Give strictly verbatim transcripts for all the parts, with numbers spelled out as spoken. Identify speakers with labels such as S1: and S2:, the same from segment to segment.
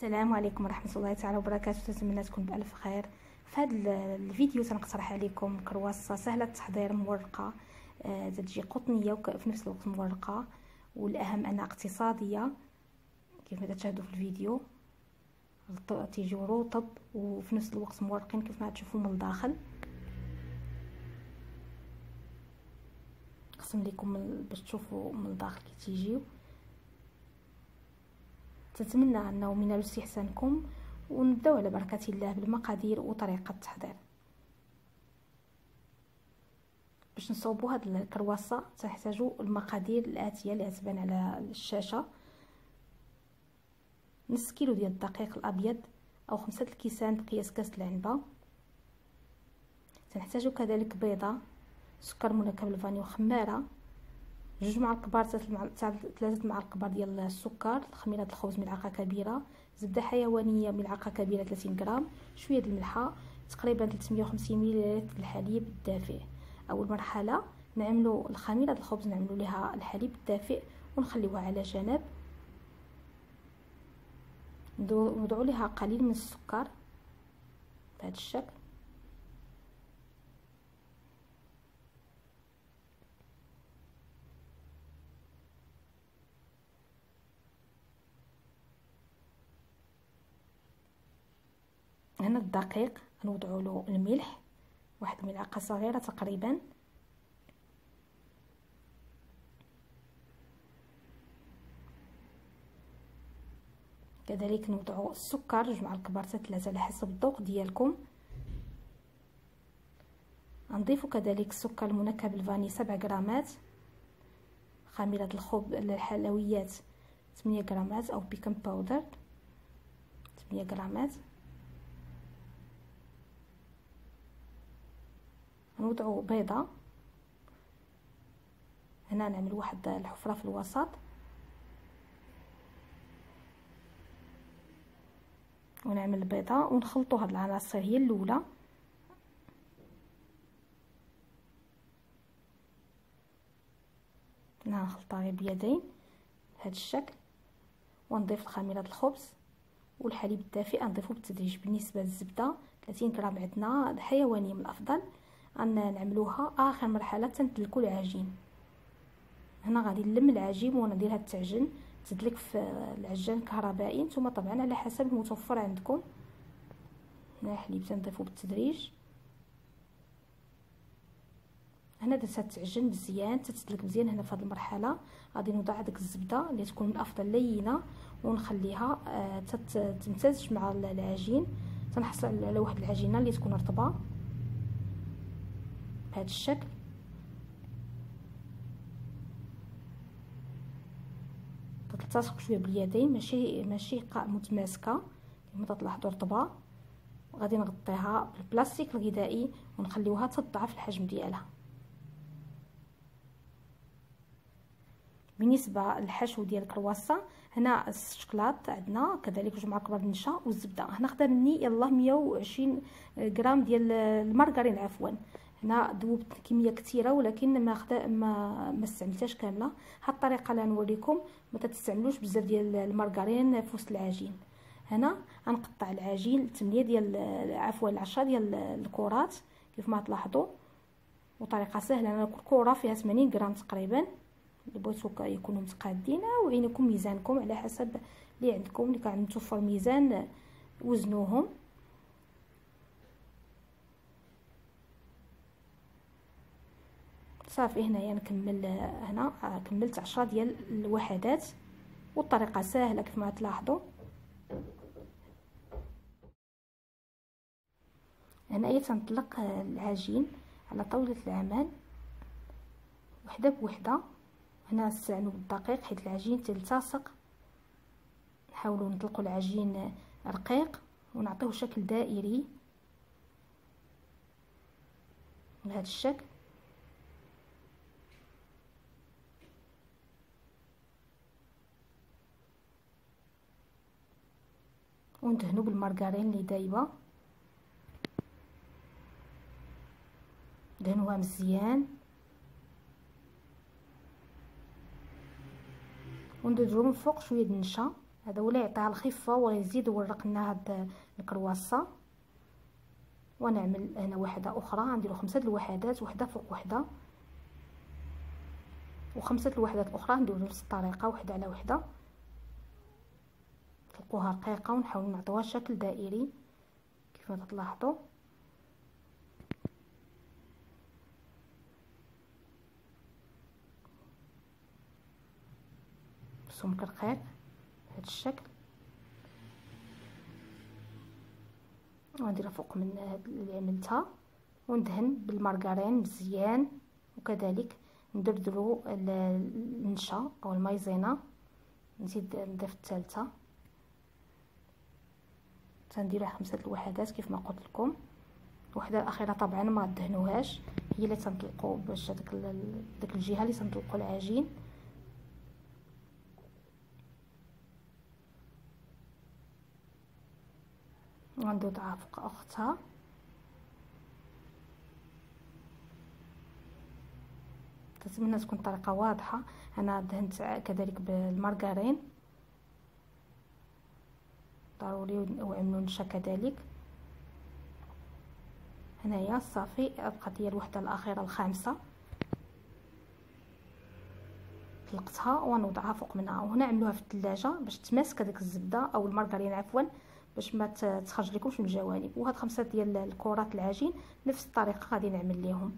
S1: السلام عليكم ورحمه الله تعالى وبركاته. نتمنى تكون بالف خير. في هذا الفيديو سنقترح عليكم كرواسه سهله التحضير مورقه، آه تجي قطنيه وفي نفس الوقت مورقه، والاهم انها اقتصاديه كيف ما تشاهدوا في الفيديو. تيجيو رطب وفي نفس الوقت مورقين كيف ما تشوفوا من الداخل. نقسم لكم باش تشوفوا من الداخل كي تيجيو. تتمنى انه من استحسانكم، ونبداو على بركه الله بالمقادير وطريقه التحضير. باش نصوبوا هاد الكرواسه تحتاجوا المقادير الاتيه اللي تبان على الشاشه: نص كيلو ديال الدقيق الابيض او خمسة الكيسان بقياس كاس العنبه. تنحتاجوا كذلك بيضه، سكر منكب الفاني وخماره، جوج معالق كبار تاع ثلاثه معالق كبار ديال السكر، خميره الخبز ملعقه كبيره، زبده حيوانيه ملعقه كبيره ثلاثين غرام، شويه د الملحه، تقريبا ثلاثمية وخمسين مليلتر الحليب الدافئ. اول مرحله نعملوا الخميره د الخبز، نعملوا لها الحليب الدافئ ونخليوها على جنب. نوضعوا لها قليل من السكر بهذا الشكل. هنا الدقيق نوضعوا له الملح، واحد ملعقه صغيره تقريبا، كذلك نوضعوا السكر جوج معالق كبار حتى ثلاثه على حسب الذوق ديالكم. نضيفوا كذلك السكر المنكب الفاني سبع غرامات، خميره الخبز الحلويات ثمانية غرامات او بيكنج باودر ثمانية غرامات. نوضعوا بيضه، هنا نعمل واحد الحفره في الوسط ونعمل البيضه ونخلطوا هاد العناصر هي الاولى. هنا نخلطها غير بيدين بهذا الشكل، ونضيف الخميره الخبز والحليب الدافئ نضيفه بالتدريج. بالنسبه للزبده ثلاثين غرام عندنا حيوانيه من الافضل، غادي نعملوها اخر مرحله تندلكوا العجين. هنا غادي نلم العجين ونديرها تعجن، تدلك في العجان الكهربائي، نتوما طبعا على حسب المتوفر عندكم. هنا الحليب تنضيفو بالتدريج. هنا درتها تعجن مزيان تتدلك مزيان. هنا في هذه المرحله غادي نوضع ديك الزبده اللي تكون من الافضل لينه ونخليها تمتزج مع العجين. تنحصل على واحد العجينه اللي تكون رطبه بهذا الشكل. تلتصق شويه باليدين، ماشي ماشي قاع متماسكه كما تلاحظوا رطبه. غادي نغطيها بالبلاستيك الغذائي ونخليوها تضعف الحجم ديالها. بالنسبه للحشو ديال الكرواسه، هنا الشكلاط عندنا كذلك جوج معالق كبار النشا والزبده. هنا خدا مني يلاه مية وعشرين غرام ديال المارغرين عفوا. هنا ذوبت كميه كثيره ولكن ما خدا ما ما استعملتهاش كامله. هاد الطريقه اللي نوريكم ما تستعملوش بزاف ديال المارغرين في وسط العجين. هنا غنقطع العجين ثمانية ديال عفوا عشرة ديال الكرات كيف ما تلاحظوا، وطريقه سهله. انا كل كره فيها ثمانين غرام تقريبا. اللي بغيتو يكونوا متقادين او عينكم ميزانكم على حسب اللي عندكم. اللي كان متوفر ميزان وزنوهم. صافي هنايا نكمل. هنا كملت عشرة ديال الوحدات والطريقه سهله كيف ما تلاحظوا. هنايا تنطلق العجين على طاوله العمل وحده بوحده. هنا نستعنوا بالدقيق حيت العجين تلتصق. نحاولوا نطلقوا العجين رقيق ونعطيه شكل دائري بهذا الشكل. وندهنوا بالمارغرين اللي دايبه، دهنوها مزيان ونديروا من فوق شويه د النشا هذا ولا يعطيها الخفه ويزيد يورق لنا هاد الكرواسه. ونعمل هنا واحده اخرى، نديرو خمسه الوحدات وحده فوق وحده، وخمسه الوحدات الاخرى نديرو نفس الطريقه وحده على وحده. تلقوها رقيقه ونحاول نعطيوها شكل دائري كيف ما تلاحظوا. سمك رقيق بهذا الشكل، ونديرها فوق من اللي عملتها وندهن بالمارغرين مزيان. وكذلك ندردرو النشا او المايزينا، نزيد نضيف الثالثه، تنديرها خمسه الوحدات كيف ما قلت لكم. الوحده الاخيره طبعا ما دهنوهاش، هي اللي تنطلقوا باش داك داك الجهه اللي تنطلقوا العجين. وندوضها فوق اختها. نتمنى تكون الطريقه واضحه. انا دهنت كذلك بالمارغرين ضروري، وعملوا نشا كذلك. هنايا صافي بقات هي الوحده الاخيره الخامسه، طلقتها ونوضعها فوق منها. وهنا عملوها في الثلاجه باش تماسك هذيك الزبده او المارغرين عفوا، باش ما تخرج لكمش من الجوانب. وهاد خمسه ديال الكرات العجين نفس الطريقه غادي نعمل ليهم.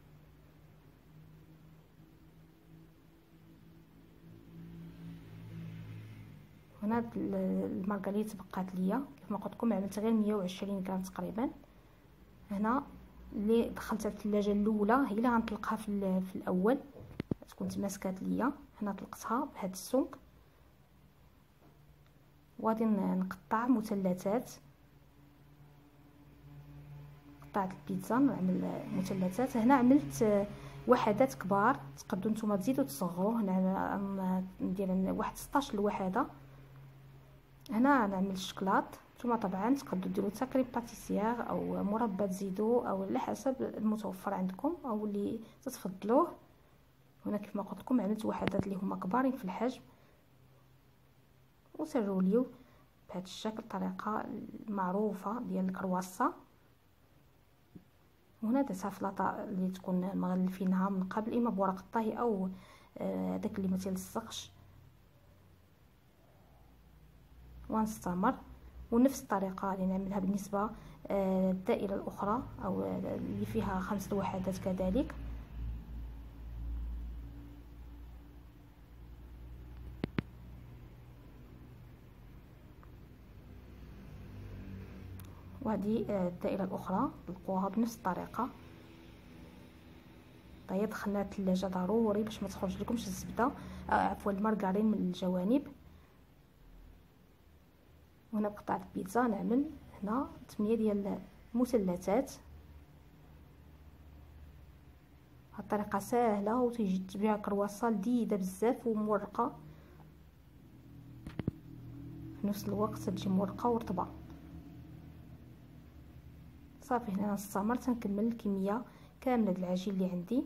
S1: هنا المارغرين تبقات ليا كيف ما قلت لكم، عملت غير مية وعشرين غرام تقريبا. هنا اللي دخلتها في الثلاجه الاولى هي اللي غنطلقها في, في الاول تكون تماسكات ليا. هنا طلقتها بهذا السمك، وغادي نقطع مثلثات، قطعت البيتزا نعمل مثلثات. هنا عملت وحدات كبار، تقدروا نتوما تزيدوا تصغروا. هنا ندير واحد ستطاش الوحده. هنا نعمل الشكلاط، نتوما طبعا تقدروا ديروا حتى كريم باتيسير او مربى تزيدوا، او على حسب المتوفر عندكم او اللي تتفضلوه. هنا كيف ما قلت لكم عملت وحدات اللي هما كبارين في الحجم، وسروليو بهذا الشكل، طريقه معروفه ديال الكرواسه. وهنا درتها فلاطه اللي تكون مغلفينها من قبل، اما بورق الطهي او هذاك اللي ما تيلصقش. ونستمر ونفس الطريقه اللي نعملها بالنسبه الدائره الاخرى او اللي فيها خمسه وحدات كذلك. وهذه الدائره الاخرى تلقوها بنفس الطريقه. طيب دخلنا الثلاجه ضروري باش ما تخرج لكمش الزبده آه عفوا المارغرين من الجوانب. وهنا بقطعه البيتزا نعمل هنا ثمانية ديال المثلثات. هاد الطريقه ساهله وتيجي تبيع كرواسه لذيذه بزاف ومورقه في نفس الوقت، تجي مورقه ورطبه. صافي هنا نستمر تنكمل الكميه كامله ديال العجين اللي عندي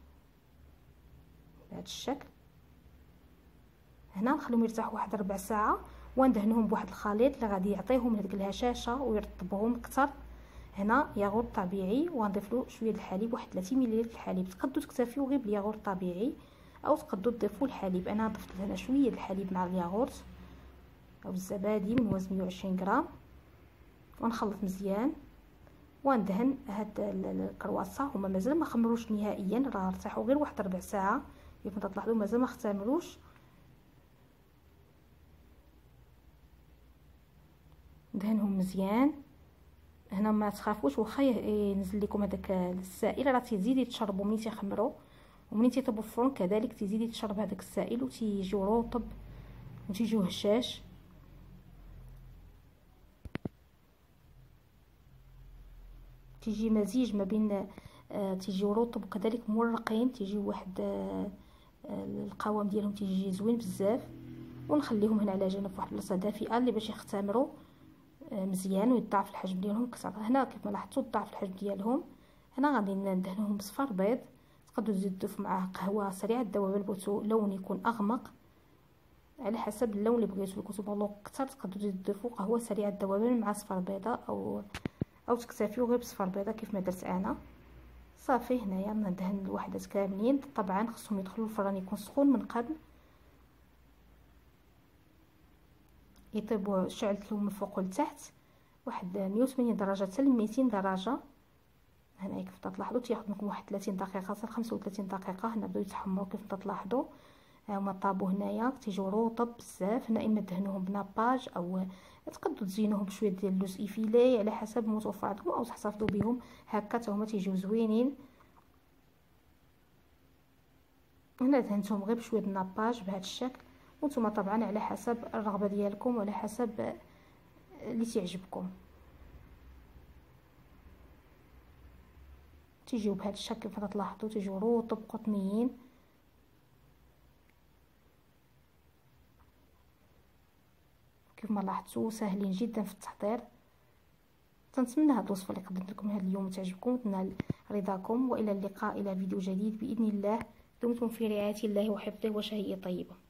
S1: بهذا الشكل. هنا نخليهم يرتاحوا واحد ربع ساعه وندهنهم بواحد الخليط اللي غادي يعطيهم هذيك الهشاشه ويرطبهم اكثر. هنا ياغورت طبيعي ونضيف له شويه الحليب، واحد ثلاثين مليلتر الحليب. تقدروا تكتفيو غير بالياغورت طبيعي او تقدروا تضيفوا الحليب. انا ضفت هنا شويه الحليب مع الياغورت او الزبادي من وزن مية وعشرين غرام، ونخلط مزيان وندهن هاد الكرواسه. هما مازال ما خمروش نهائيا، راه ارتاحوا غير واحد ربع ساعه كيف ما تلاحظوا، مازال ما اختمروش. دهنهم مزيان. هنا ما تخافوش واخا ينزل لكم هذاك السائل راه تيزيد يتشربوا ملي تيخمروا، وملي تيطيبوا في الفرن كذلك تيزيد يتشرب هذاك السائل وتيجيو رطب وتيجيو هشاش. تيجي مزيج ما بين آه تيجيو رطب وكذلك مورقين، تيجيو واحد آه القوام ديالهم تيجي زوين بزاف. ونخليهم هنا على جنب فواحد البلاصه دافئه اللي باش يختمروا مزيان ويضاعف الحجم ديالهم اكثر. هنا كيف ما لاحظتوا ضاعف الحجم ديالهم. هنا غادي ندهنهم بصفر بيض، تقدروا تزيدوا معاه قهوه سريعه الذوبان بغيتو لون يكون اغمق. على حسب اللون اللي بغيتو. كنتو بغيتو اكثر تقدروا تضيفوا قهوه سريعه الذوبان مع صفر بيضاء، او او تكتفيو غير بصفر بيضاء كيف ما درت انا. صافي هنايا ندهن الوحدات كاملين. طبعا خصهم يدخلوا الفران يكون سخون من قبل، يطيبوا. شعلتو من فوق لتحت واحد مية وثمانين درجه حتى ل ميتين درجه. هنا كيف تلاحظوا تياخذ منكم واحد ثلاثين دقيقه حتى خمسة وثلاثين دقيقه. هنا بداو يتحمروا كيف تلاحظوا. هما طابوا هنايا تيجيو رطب بزاف. هنا اما دهنوهم بناباج او تقدروا تزينوهم بشويه ديال اللوز ايفيلي على حسب المتوفر عندكم، او تحتفظوا بهم هكا حتى هما تيجيو زوينين. هنا دهنتهم غير بشويه الناباج بهذا الشكل، وانتم طبعا على حسب الرغبه ديالكم وعلى حسب اللي تعجبكم. تيجيو بهذا الشكل كيف تلاحظوا تيجيو رطب قطنيين. كيف ما لاحظتوا ساهلين جدا في التحضير. تنتمنى هذه الوصفه اللي قدمت لكم هذا اليوم تعجبكم وتنال رضاكم، والى اللقاء الى فيديو جديد باذن الله. دمتم في رعايه الله وحفظه وشهيه طيبه.